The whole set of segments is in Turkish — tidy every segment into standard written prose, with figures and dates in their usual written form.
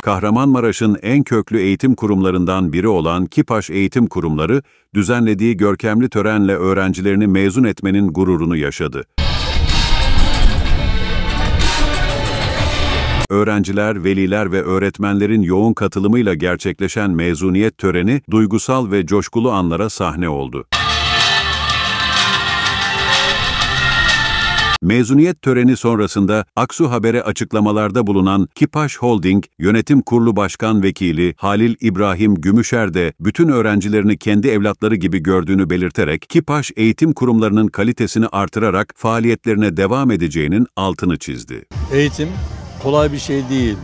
Kahramanmaraş'ın en köklü eğitim kurumlarından biri olan Kipaş Eğitim Kurumları, düzenlediği görkemli törenle öğrencilerini mezun etmenin gururunu yaşadı. Öğrenciler, veliler ve öğretmenlerin yoğun katılımıyla gerçekleşen mezuniyet töreni, duygusal ve coşkulu anlara sahne oldu. Mezuniyet töreni sonrasında Aksu Haber'e açıklamalarda bulunan Kipaş Holding Yönetim Kurulu Başkan Vekili Halil İbrahim Gümüşer de bütün öğrencilerini kendi evlatları gibi gördüğünü belirterek Kipaş eğitim kurumlarının kalitesini artırarak faaliyetlerine devam edeceğinin altını çizdi. Eğitim kolay bir şey değil.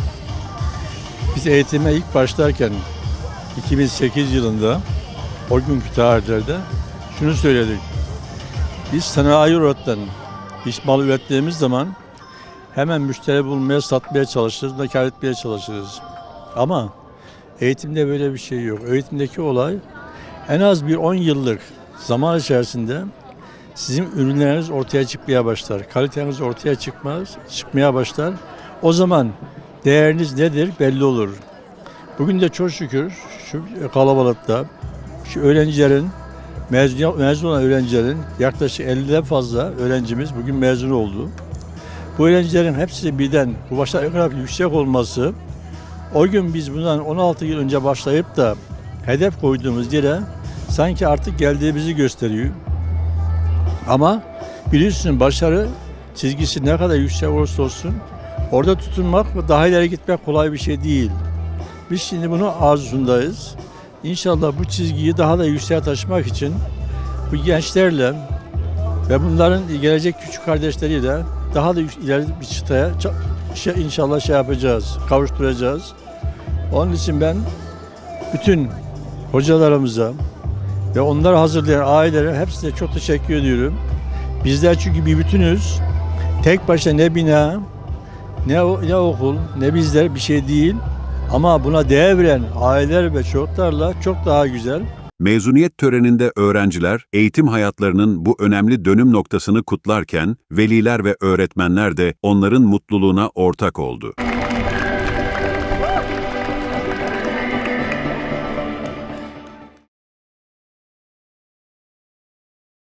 Biz eğitime ilk başlarken 2008 yılında o günkü tarihlerde şunu söyledik. Biz sanayi üreten iş mal ürettiğimiz zaman hemen müşteri bulmaya, satmaya çalışırız, kâr etmeye çalışırız. Ama eğitimde böyle bir şey yok. Eğitimdeki olay en az bir 10 yıllık zaman içerisinde sizin ürünleriniz ortaya çıkmaya başlar. Kaliteniz ortaya çıkmaya başlar. O zaman değeriniz nedir belli olur. Bugün de çok şükür şu kalabalıkta şu öğrencilerin mezun olan öğrencilerin yaklaşık 50'den fazla öğrencimiz bugün mezun oldu. Bu öğrencilerin hepsi birden bu başarı kadar yüksek olması, o gün biz bundan 16 yıl önce başlayıp da hedef koyduğumuz yere sanki artık geldiğimizi gösteriyor. Ama biliyorsun başarı çizgisi ne kadar yüksek olursa olsun orada tutunmak ve daha ileri gitmek kolay bir şey değil. Biz şimdi bunun arzusundayız. İnşallah bu çizgiyi daha da yükseğe taşımak için bu gençlerle ve bunların gelecek küçük kardeşleriyle daha da ileri bir çıtaya inşallah yapacağız, kavuşturacağız. Onun için ben bütün hocalarımıza ve onları hazırlayan ailelere hepsine çok teşekkür ediyorum. Bizler çünkü bir bütünüz. Tek başına ne bina, ne okul, ne bizler bir şey değil. Ama buna değer veren aileler ve çocuklarla çok daha güzel. Mezuniyet töreninde öğrenciler, eğitim hayatlarının bu önemli dönüm noktasını kutlarken, veliler ve öğretmenler de onların mutluluğuna ortak oldu.